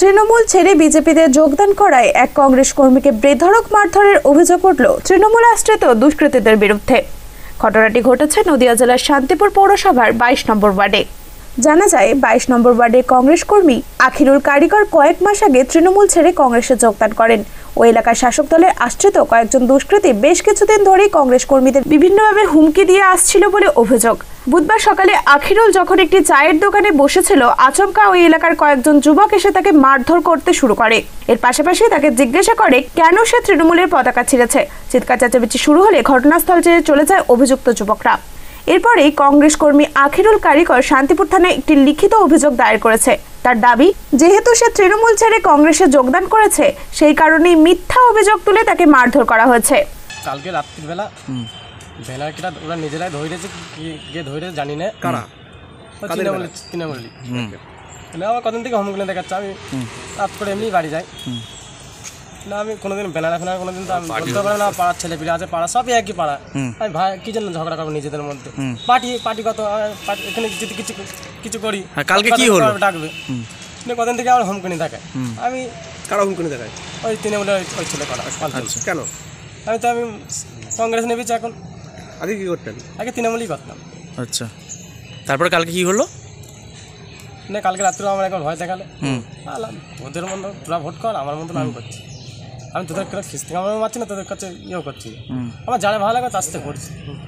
তৃণমূল ছেড়ে বিজেপিতে যোগদান করায় এক কংগ্রেস কর্মীকে বেধড়ক মারধরের অভিযোগ উঠল তৃণমূল আশ্রিত দুষ্কৃতীদের বিরুদ্ধে। ঘটনাটি ঘটেছে নদিয়া জেলার শান্তিপুর পৌরসভার 22 নম্বর ওয়ার্ডে। জানা যায় 22 নম্বর ওয়ার্ডের কংগ্রেস কর্মী আখিরুল কারিকর কয়েক মাস আগে তৃণমূল ছেড়ে কংগ্রেসে যোগদান করেন। ওই এলাকার শাসক দলের আশ্রিত কয়েকজন দুষ্কৃতী বেশ কিছুদিন ধরেই কংগ্রেস কর্মীদের বিভিন্নভাবে হুমকি দিয়ে আসছিল বলে অভিযোগ। বুধবার সকালে আখিরুল যখন একটি চায়ের দোকানে বসেছিল, আচমকা ওই এলাকার কয়েকজন যুবক এসে তাকে মারধর করতে শুরু করে। এর পাশাপাশি তাকে জিজ্ঞাসা করে কেন সে তৃণমূলের পতাকা ছিঁড়েছে। চিৎকার চেঁচামেচি শুরু হলে ঘটনাস্থল ছেড়ে চলে যায় অভিযুক্ত যুবকরা। এরপরেই কংগ্রেস কর্মী আখিরুল কারিকর শান্তিপুর থানায় একটি লিখিত অভিযোগ দায়ের করেছে। তার দাবি, যেহেতু সে তৃণমূল ছেড়ে কংগ্রেসে যোগদান করেছে, সেই কারণেই মিথ্যা অভিযোগ তুলে তাকে মারধর করা হয়েছে। কালকে রাত্রিবেলা ভেলাটা ওরা নিজেরাই ধরেছে, কে ধরে জানি না কারা, তৃণমূলী। আমার কদিন থেকে হোমগুলো দেখাচ্ছে, আমি রাত করে এমনি বাড়ি যাই না। আমি কোনোদিন বেলানা ফেলা কোনোদিন তো আমি বলতে পারি না। পাড়ার ছেলে পিলে আছে, পাড়া সবই একই পাড়া। আমি ভাই কি জন্য ঝগড়া করবো নিজেদের মধ্যে? পার্টি কত এখানে যদি কিছু করি, কালকে কি হলো ডাকবে। কদিন থেকে আমার হোমকুনি দেখায়। আমি কারা হোমকুনি দেখায়? ওই তৃণমূলের ওই ছেলে করা। কেন? আমি কংগ্রেস নেবেছি এখন। আগে কি করতেন? আগে তৃণমূলই করতাম। আচ্ছা, তারপরে কালকে কি হলো? না, কালকে রাত্রে আমার এখন ভয় দেখালে ওদের মতো তোরা ভোট কর, আমার মতন আমি করছি। আমি তোদের খিস্তি আমার মারছি না, তোদের কাছে ইয়েও করছি। আমার যারা ভালো লাগে তার সাথে করছি।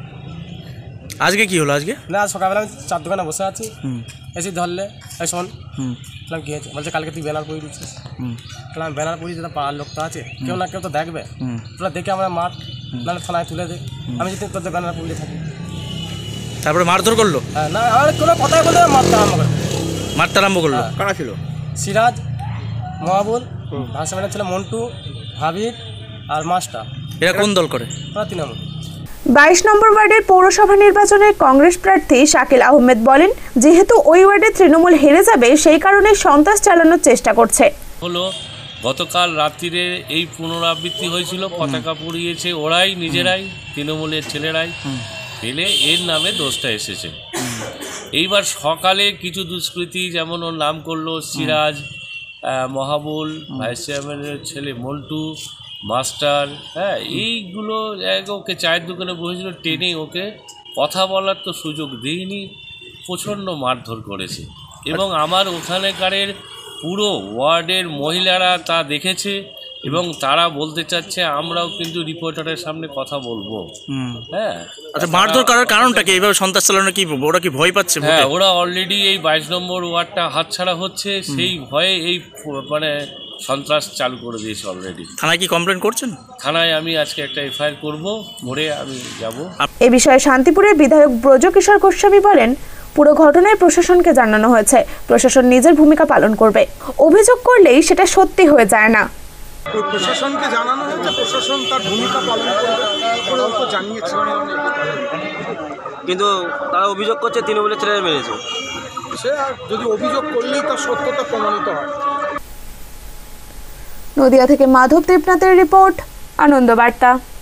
আজকে কি হলো? আজকে না, সকালবেলা আমি চার দোকানে বসে আছি, এসে ধরলে এই শোন কি হয়েছে? বলছে কালকে তুই ব্যানার পড়ে দিচ্ছিস। আমি ব্যানার পড়ি, যেটা পাড়ার লোক তো আছে, কেউ না কেউ তো দেখবে। তোরা দেখে আমরা মার, নাহলে থানায় তুলে দে। আমি যদি তোদের ব্যানার পড়ে থাকি। তারপরে মারধর করলো? হ্যাঁ, না আমার কোনো কথাই বলে মারতে আরম্ভ করলো। কারা ছিল? সিরাজ, মহাবুল, ভাষামের ছিল মন্টু, হাবিব আর মাস্টার। এরা কোন দল করে? তৃণমূল। 22 নম্বর ওয়ার্ডের পৌরসভা নির্বাচনে কংগ্রেস প্রার্থী শাকিল আহমেদ বলেন, যেহেতু ওই ওয়ার্ডে তৃণমূল হেরে যাবে, সেই কারণে সন্ত্রাস চালানোর চেষ্টা করছে। হলো গতকাল রাত্রিরে এই পুনরাবৃত্তি হয়েছিল, পতাকা পুড়িয়েছে ওরাই নিজেরাই, তৃণমূলের ছেলেরাই ফেলে এর নামে দোষটা এসেছে। এইবার সকালে কিছু দুষ্কৃতী, যেমন ওর নাম করলো সিরাজ, মহাবুল, ভাইস চেয়ারম্যানের ছেলে মন্টু, মাস্টার, হ্যাঁ, এইগুলো ওকে চায়ের দোকানে বসেছিল, টেনে ওকে কথা বলার তো সুযোগ দিইনি, প্রচণ্ড মারধর করেছে। এবং আমার ওখানেকারের পুরো ওয়ার্ডের মহিলারা তা দেখেছে এবং তারা বলতে চাচ্ছে আমরাও কিন্তু রিপোর্টারের সামনে কথা বলবো। হ্যাঁ, আচ্ছা, মারধর করার কারণটা কি? এইভাবে সন্ত্রাস চালানো কি ওরা কি ভয় পাচ্ছে? হ্যাঁ, ওরা অলরেডি এই 22 নম্বর ওয়ার্ডটা হাতছাড়া হচ্ছে, সেই ভয়ে এই মানে সন্ত্রাস চালু করে দিয়েছে অলরেডি। থানায় কি কমপ্লেন করছেন? থানায় আমি আজকে একটা এফআইআর করবো, করে আমি যাব। এ বিষয়ে শান্তিপুরের বিধায়ক ব্রজকিশোর গোস্বামী বলেন, পুরো ঘটনায় প্রশাসনকে জানানো হয়েছে, প্রশাসন নিজের ভূমিকা পালন করবে। অভিযোগ করলেই সেটা সত্যি হয়ে যায় না। প্রশাসনকে জানানো হয়েছে, প্রশাসন তার ভূমিকা পালন করবে জানিয়েছে। কিন্তু তারা অভিযোগ করছে তৃণমূলের ছেলেরা মেরেছে। সে যদি অভিযোগ করলেই তার সত্যতা প্রমাণিত হয়। নদিয়া থেকে মাধব দেবনাথের রিপোর্ট, আনন্দ বার্তা।